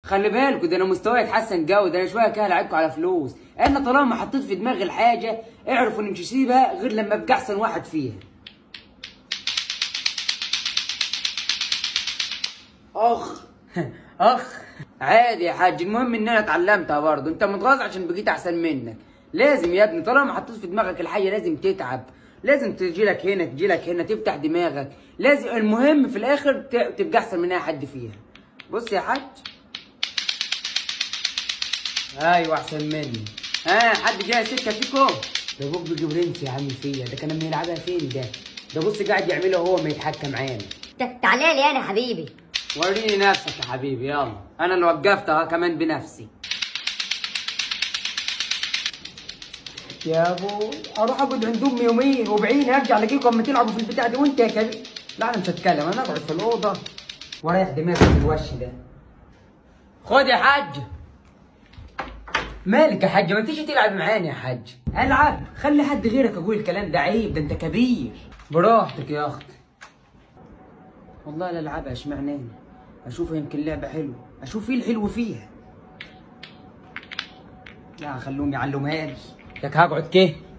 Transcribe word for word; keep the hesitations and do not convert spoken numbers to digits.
خلي بالكوا ده انا مستواي اتحسن جو، ده انا شويه كده هلعبكوا على فلوس. انا طالما حطيت في دماغي الحاجه اعرفوا اني مش هسيبها غير لما ابقى احسن واحد فيها. اخ اخ عادي يا حاج، المهم ان انا اتعلمتها برضه. انت متغاظ عشان بقيت احسن منك؟ لازم يا ابني طالما حطيت في دماغك الحاجه لازم تتعب، لازم تجيلك هنا تجيلك هنا تفتح دماغك، لازم المهم في الاخر تبقى احسن من اي حد فيها. بص يا حاج، ايوه احسن مني. ها حد جاي سكه فيكم؟ ده بوب جبرنس يا عم فيا، ده كان لما يلعبها فين ده؟ ده بص قاعد يعملها هو ما يتحكم معانا. تعالى لي انا حبيبي. وريني نفسك يا حبيبي يلا، انا اللي وقفتها كمان بنفسي. يا ابو اروح اقعد عند امي يومين وبعيني ارجع الاقيكم اما تلعبوا في البتاع دي وانت يا كبير. لا انا مش هتكلم، انا اقعد في الاوضه واريح دماغي في الوش ده. خد يا حاج. مالك يا حاج؟ ما تيجي تلعب معانا يا حاج؟ العب، خلي حد غيرك اقول الكلام ده، عيب، ده انت كبير. براحتك يا اختي. والله لا العبها، اشمعنى؟ اشوفها يمكن لعبه حلوه، اشوف ايه الحلو فيها. لا خلوهم يعلموها لي. لك هقعد كده